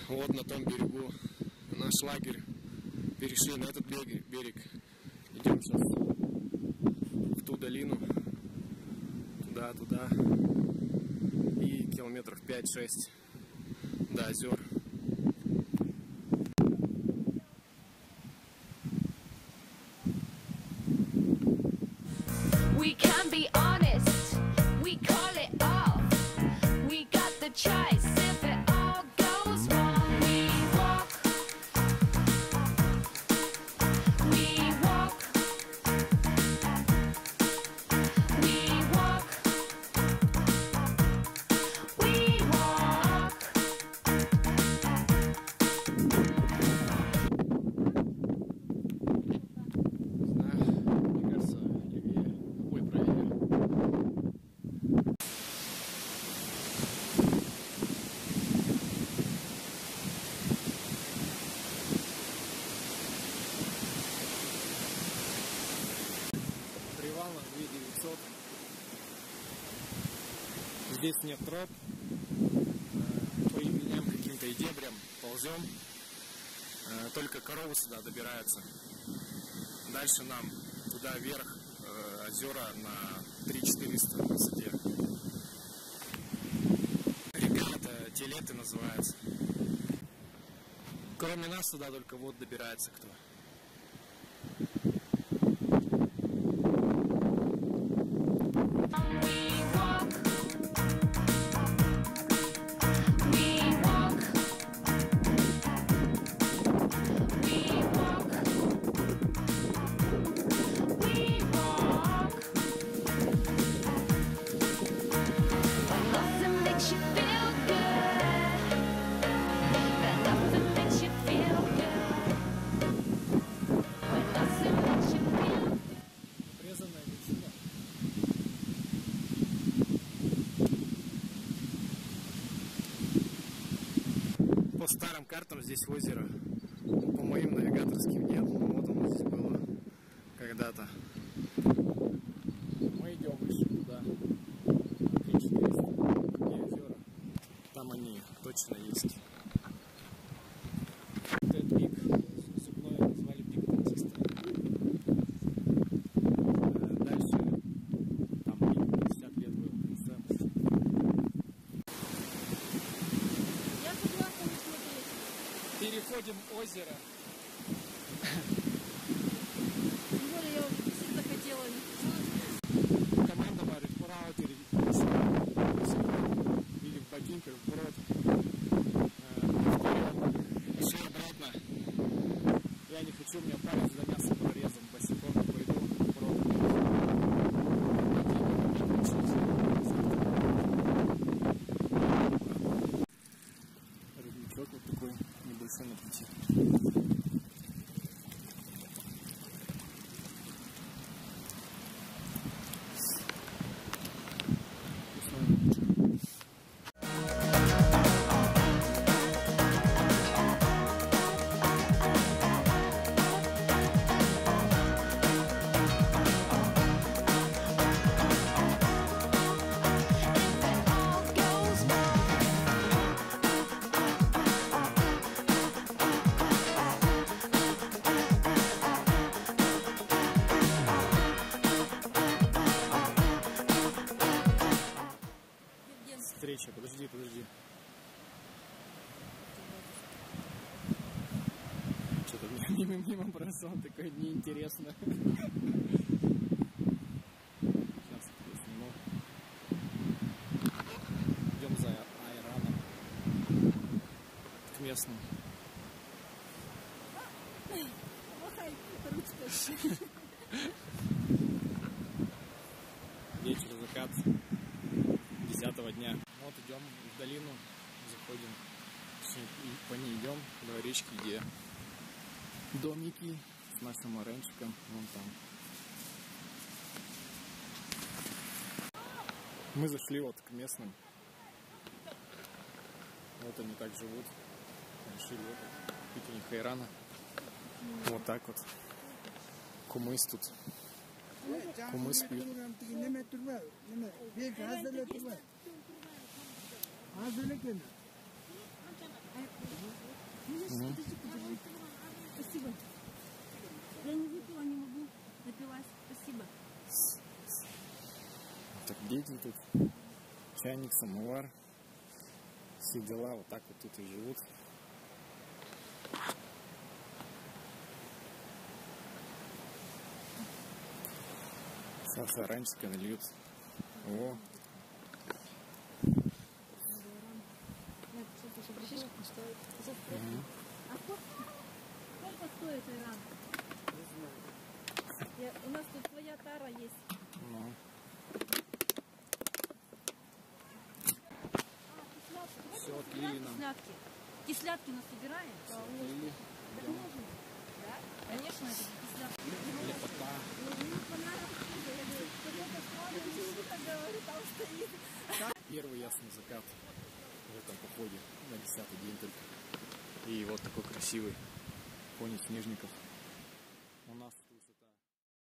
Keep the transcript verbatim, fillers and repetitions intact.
Вот на том берегу наш лагерь. Перешли на этот берег. берег. Идем сейчас в ту долину. Туда, туда. И километров пять-шесть до озер. We can be honest, we call it off. We got the choice if it all goes wrong. We walk, we walk, we walk, we walk. Мне кажется, левее. Ой, правее. Привал на две тысячи девятьсот. Здесь нет троп. По именям каким-то и дебрям ползем. Только коровы сюда добираются. Дальше нам туда вверх э, озера на три тысячи четыреста в высоте. Река это Телеты называется. Кроме нас сюда только вот добирается кто. По старым картам здесь озеро, по моим навигаторским нет, но вот оно здесь было когда-то. Мы идем выше туда, на три тысячи четыреста, какие озера, там они точно есть. Этот пик зубной назвали пик танкиста. Дальше там пятьдесят лет был концерт. Переходим озеро. Тем более я всегда хотела. Команда говорит, вправо или в ботинках вброд. Еще обратно. Я не хочу, у меня палец заняться прорезом. Босиком пойду вброд. Родничок вот такой небольшой на пути. Встреча, подожди, подожди. Что-то мимо, мимо прошел, такое неинтересно. Сейчас я сниму. Идем за Айраном к местным. Вечер, закат десятого дня. Вот идем в долину, заходим, по ней идем до речки, где домики с нашим оранчиком, вон там. Мы зашли вот к местным. Вот они так живут. Решили вот, пить у них айрана. Вот так вот. Кумыс тут. Кумыс пьют. Угу. Спасибо. Я не выпила, не могу. Напилась. Спасибо. Так дети тут. Чайник, самовар. Все дела. Вот так вот тут и живут. Сейчас оранжевка нальют. О. А сколько, сколько стоит Айран? Я, у нас тут своя тара есть. Ну. Все отлили нам. Кислятки. Кислятки нас собираем. Отлили. Так можно? Да? Конечно, это кислятки. Лепота. Первый ясный закат в этом походе на десятый день только. И вот такой красивый фоне снежников.